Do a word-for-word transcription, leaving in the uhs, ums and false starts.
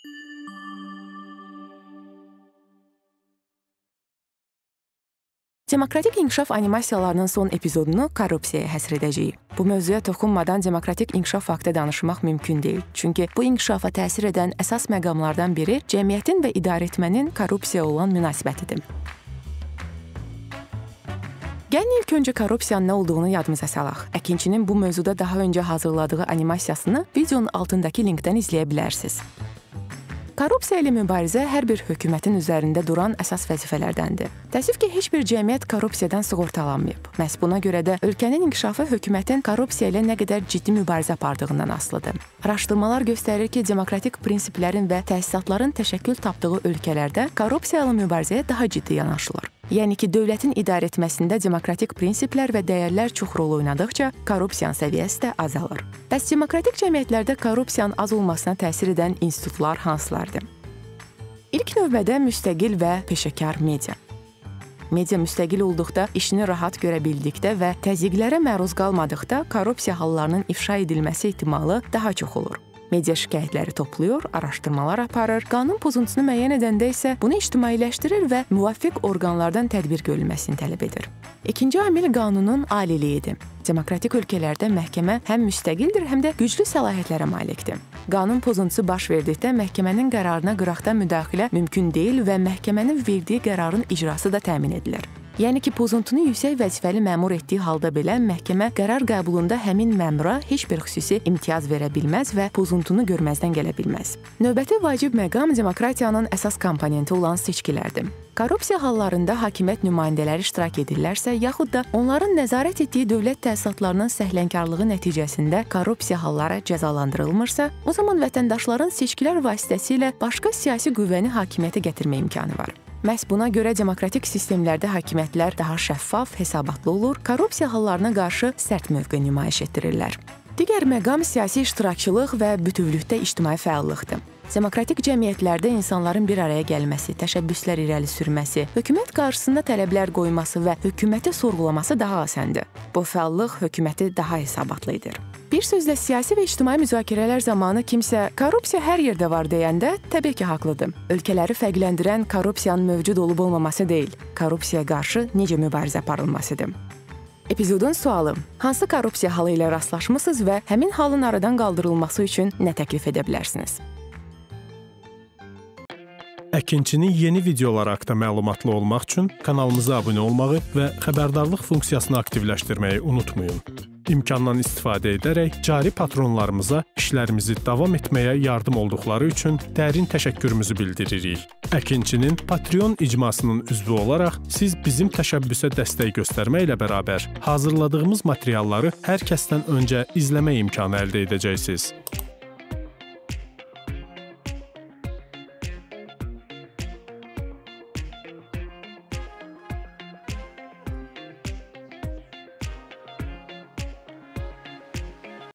Demokratik inkişaf animasiyalarının son epizodunu korrupsiyaya həsr edəcəyik. Bu mövzuya toxunmadan demokratik inkişaf haqqında danışmaq mümkün deyil. Çünki bu inkişafa təsir edən əsas məqamlardan biri cəmiyyətin və idarəetmənin korrupsiyaya olan münasibətidir. Gəlin ilk öncə korrupsiyanın nə olduğunu yadımıza salaq. Əkinçinin bu mövzuda daha öncə hazırladığı animasiyasını videonun altındakı linkdən izləyə bilərsiniz. Korrupsiya ilə mübarizə hər bir hökumətin üzərində duran əsas vəzifələrdəndir. Təəssüf ki, heç bir cəmiyyət korrupsiyadan sığortalanmayıb. Məhz buna görə də ölkənin inkişafı hökumətin korrupsiya ilə nə qədər ciddi mübarizə apardığından asılıdır. Araşdırmalar göstərir ki, demokratik prinsiplərin və təsisatların təşəkkül tapdığı ölkələrdə korrupsiya ilə mübarizəyə daha ciddi yanaşılır. Yəni ki, dövlətin idarə etməsində demokratik prinsiplər və dəyərlər çox rol oynadıqca korrupsiyanın səviyyəsi də azalır. Bəs demokratik cəmiyyətlərdə korrupsiyanın az olmasına təsir edən institutlar hansılardır? İlk növbədə müstəqil və peşəkar media. Media müstəqil olduqda, işini rahat görə bildikdə və təzyiqlərə məruz qalmadıqda korrupsiya hallarının ifşa edilməsi ehtimalı daha çox olur. Media şikayətləri toplayır, araşdırmalar aparır, qanun pozuntusunu müəyyən edəndə isə bunu ictimailəşdirir və müvafiq orqanlardan tədbir görülməsini tələb edir. İkinci amil qanunun aliliyidir. Demokratik ölkələrdə məhkəmə həm müstəqildir, həm də güclü səlahiyyətlərə malikdir. Qanun pozuntusu baş verdikdə məhkəmənin qərarına qıraqdan müdaxilə mümkün deyil və məhkəmənin verdiyi qərarın icrası da təmin edilir. Yəni ki, pozuntunu yüksək vəzifəli məmur etdiyi halda belə məhkəmə qərar qəbulunda həmin məmura heç bir xüsusi imtiyaz verə bilməz və pozuntunu görməzdən gələ bilməz. Növbəti vacib məqam demokratiyanın əsas komponenti olan seçkilərdir. Korrupsiya hallarında hakimiyyət nümayəndələri iştirak edirlərsə, yaxud da onların nəzarət etdiyi dövlət təsisatlarının səhlənkarlığı nəticəsində korrupsiya halları cəzalandırılmırsa, o zaman vətəndaşların seçkilər vasitəsilə başqa siyasi qüvvəni hakimiyyətə gətirmə imkanı var. Məhz buna görə demokratik sistemlərdə hakimiyyətlər daha şəffaf, hesabatlı olur, korrupsiya hallarına qarşı sərt mövqe nümayiş etdirirlər. Digər məqam siyasi iştirakçılıq və bütövlükdə ictimai fəallıqdır. Demokratik cəmiyyətlərdə insanların bir araya gəlməsi, təşəbbüslər irəli sürməsi, hökumət qarşısında tələblər qoyması və hökuməti sorğulaması daha asandır. Bu fəallıq hökuməti daha hesabatlı edir. Bir sözlə, siyasi və ictimai müzakirələr zamanı kimsə korrupsiya hər yerdə var deyəndə təbii ki, haqlıdır. Ölkələri fərqləndirən korrupsiyanın mövcud olub olmaması deyil, korrupsiyaya qarşı necə mübarizə aparılmasıdır. Epizodun sualı: hansı korrupsiya halı ilə rastlaşmısınız və həmin halın aradan qaldırılması üçün nə təklif edə bilərsiniz? Əkinçinin yeni videoları haqqında məlumatlı olmaq üçün kanalımıza abunə olmağı və xəbərdarlıq funksiyasını aktivləşdirməyi unutmayın. İmkandan istifadə edərək cari patronlarımıza işlərimizi davam etməyə yardım olduqları üçün dərin təşəkkürümüzü bildiririk. Əkinçinin Patreon icmasının üzvü olaraq siz bizim təşəbbüsə dəstək göstərməklə bərabər hazırladığımız materialları hər kəsdən öncə izləmə imkanı əldə edəcəksiniz.